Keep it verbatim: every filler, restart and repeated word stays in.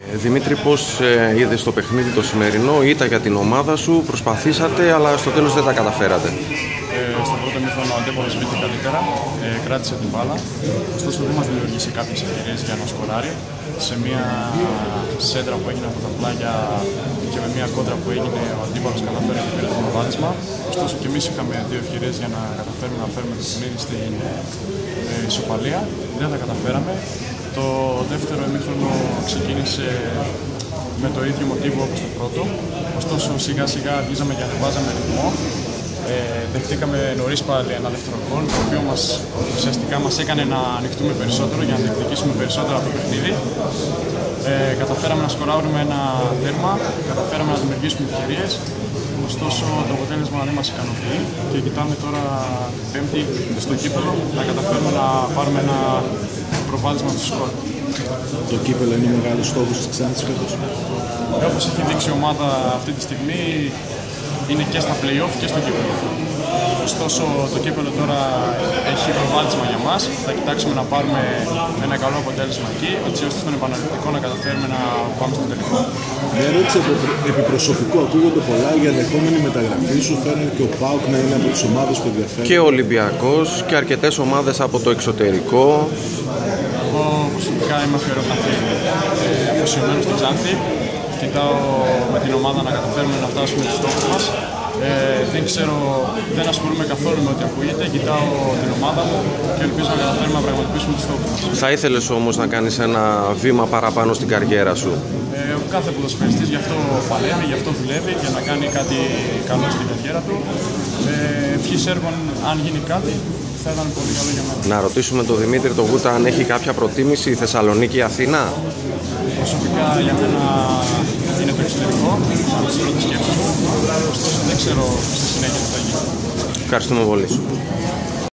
Δημήτρη, πώς ε, είδες το παιχνίδι το σημερινό? Ήταν για την ομάδα σου, προσπαθήσατε, αλλά στο τέλος δεν τα καταφέρατε. Ε, στο πρώτο ημίχρονο ο αντίπαλος μπήκε καλύτερα, ε, κράτησε την μπάλα, ωστόσο δεν μας δημιουργήσει κάποιες ευκαιρίες για να σκοράρει. Σε μια σέντρα που έγινε από τα πλάγια και με μια κόντρα που έγινε, ο αντίπαλος καταφέρει και πήρε το προβάδισμα. Ωστόσο και εμείς είχαμε δύο ευκαιρίες για να καταφέρουμε να φέρουμε το παιχνίδι στην ε, ισοπαλία. Δεν τα καταφέραμε. Το δεύτερο ημίχρονο ξεκίνησε με το ίδιο μοτίβο όπως το πρώτο. Ωστόσο σιγά σιγά αρχίζαμε και ανεβάζαμε ρυθμό. Ε, δεχτήκαμε νωρίς πάλι ένα δεύτερο γκολ, το οποίο μας, ουσιαστικά μας έκανε να ανοιχτούμε περισσότερο για να διεκδικήσουμε περισσότερο από το παιχνίδι. Ε, καταφέραμε να σκοράρουμε ένα τέρμα, καταφέραμε να δημιουργήσουμε ευκαιρίες. Ωστόσο το αποτέλεσμα δεν μας ικανοποιεί και κοιτάμε τώρα Πέμπτη στο κύπελλο να καταφέρουμε να πάρουμε ένα προβάδισμα στο σκορ. Το κύπελλο είναι μεγάλος στόχος της Ξάνθης φέτος. Ε, όπως έχει δείξει η ομάδα αυτή τη στιγμή, είναι και στα play-off και στο κύπελλο. Ωστόσο το κύπελλο τώρα έχει προβάδισμα για μας. Θα κοιτάξουμε να πάρουμε ένα καλό αποτέλεσμα εκεί, έτσι ώστε στον επαναληπτικό να καταφέρουμε να πάμε στο τελικό. Μια ερώτηση επί προσωπικό. Ακούγονται πολλά για ενδεχόμενη μεταγραφή σου. Φαίνεται και ο ΠΑΟΚ να είναι από τις ομάδες που ενδιαφέρουν. Και ο Ολυμπιακός και αρκετές ομάδες από το εξωτερικό. Εγώ προσωπικά είμαι αφοσιωμένος στην Ξάνθη. Κοιτάω με την ομάδα να καταφέρουμε να φτάσουμε στους στόχους μας. Ε, δεν ξέρω, δεν ασχολούμαι καθόλου με ό,τι ακούγεται. Κοιτάω την ομάδα μου και ελπίζω να καταφέρουμε να πραγματοποιήσουμε τους στόχους μας. Θα ήθελες όμως να κάνεις ένα βήμα παραπάνω στην καριέρα σου? Ε, ο κάθε ποδοσφαιριστής γι' αυτό παλεύει, γι' αυτό δουλεύει και να κάνει κάτι καλό στην καριέρα του. Ε, ευχής έργων, αν γίνει κάτι, θα ήταν πολύ καλό για μένα. Να ρωτήσουμε τον Δημήτρη τον Γούτα αν έχει κάποια προτίμηση Θεσσαλονίκη ή Αθήνα. Προσωπικά για μένα είναι το εξωτερικό, από τις πρώτες σκέψεις μου. Ωστόσο δεν ξέρω στη συνέχεια τι θα γίνει. Ευχαριστούμε πολύ.